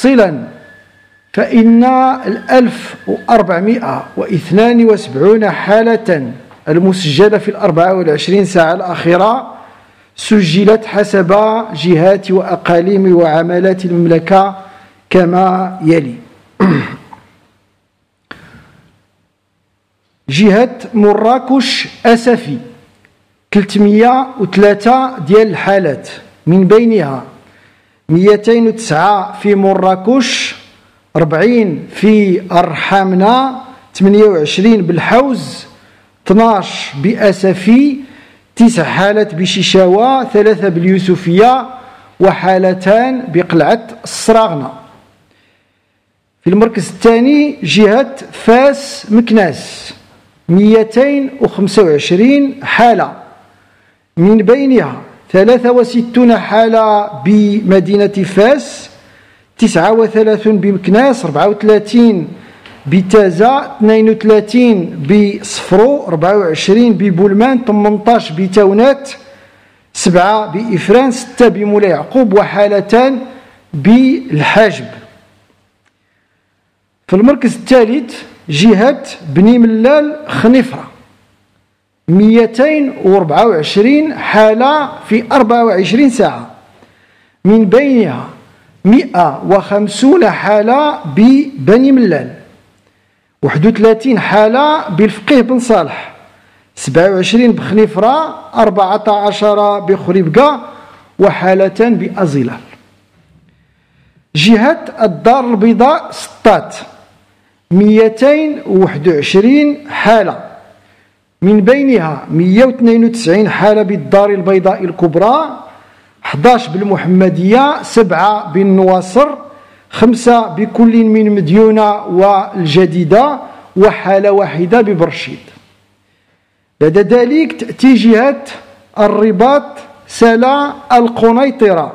مفصلا فإن 1472 حالة المسجلة في 24 ساعة الأخيرة سجلت حسب جهات وأقاليم وعملات المملكة كما يلي: جهة مراكش أسفي 303 ديال الحالات، من بينها 209 في مراكش، 40 في الرحامنة، 28 بالحوز، 12 بأسفي، 9 حالات بشيشاوة، 3 باليوسفية، وحالتان بقلعة الصراغنة. في المركز الثاني جهة فاس مكناس 225 حالة، من بينها 63 حالة بمدينة فاس، 39 بمكناس، 34 بتازا، 32 بصفرو، 24 ببولمان، 18 بتاونات، 7 بإفران، 6 بمولاي يعقوب، وحالتان بالحاجب. في المركز الثالث جهة بني ملال خنيفرة 224 حالة في 24 ساعة، من بينها 150 حالة ببني ملال، 31 حالة بالفقيه بن صالح، 27 بخنيفرة، 14 بخريبكة، وحالتان بأزلال. جهة الدار البيضاء سطات 221 حالة، من بينها 192 حالة بالدار البيضاء الكبرى، 11 بالمحمدية، 7 بالنواصر، 5 بكل من مديونة والجديدة، وحالة واحدة ببرشيد. بعد ذلك تأتي جهة الرباط سلا القنيطرة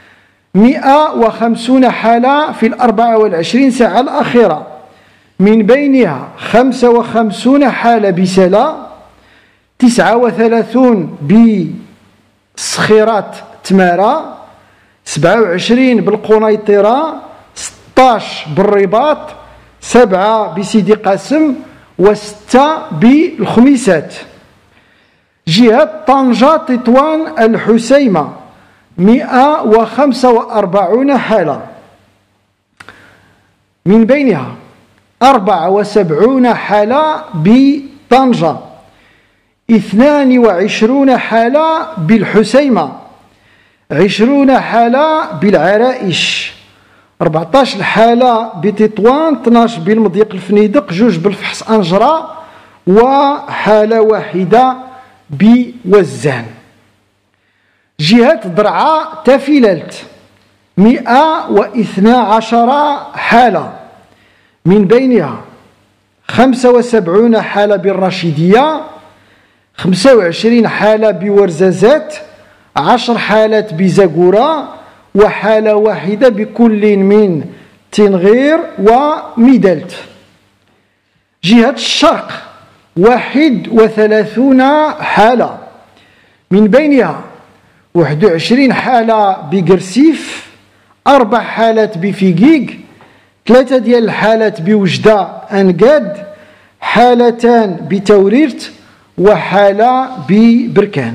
150 حالة في 24 ساعة الأخيرة، من بينها 55 حالة بسلا، 39 بصخيرات تمارة، 27 بالقنيطرة، 16 بالرباط، 7 بسيدي قاسم، و6 بالخميسات. جهة طنجة تطوان الحسيمة 145 حالة، من بينها 74 حالة بطنجة، 22 حالة بالحسيمة، 20 حالة بالعرائش، 14 حالة بتطوان، 12 بالمضيق الفنيدق، 2 بالفحص أنجرة، وحالة واحدة بوزان. جهة درعا تافيلالت 112 حالة، من بينها 75 حالة بالرشيدية، 25 حالة بورزازات، 10 حالات بزاكورة، وحالة واحدة بكل من تنغير وميدلت. جهة الشرق 31 حالة، من بينها 21 حالة بقرسيف، 4 حالات بفيقيق، 3 ديال الحالات بوجدة أنقاد، حالتان بتوريرت، وحالة ببركان.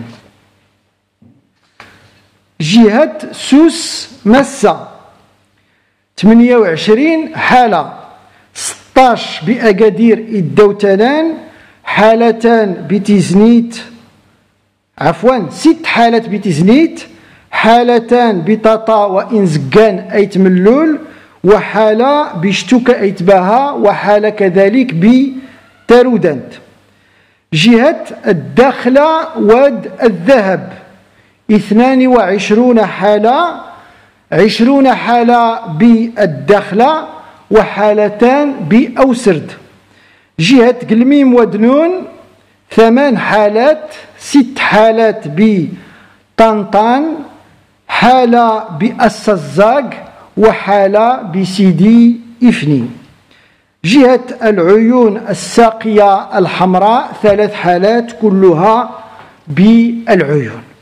جهة سوس مسة 28 حالة، 16 بأكادير الدوتلان، حالتان بتزنيت، 6 حالات بتزنيت، حالتان بطاطا وإنزقان أيت ملول، وحالة بشتوكة أيت باها، وحالة كذلك بتارودانت. جهة الداخلة واد الذهب 22 حالة، 20 حالة بالداخلة، وحالتان بأوسرد. جهة قلميم ودنون 8 حالات، 6 حالات بطنطان، حالة بأسزاق، وحالة بسيدي إفني. جهة العيون الساقية الحمراء 3 حالات كلها بالعيون.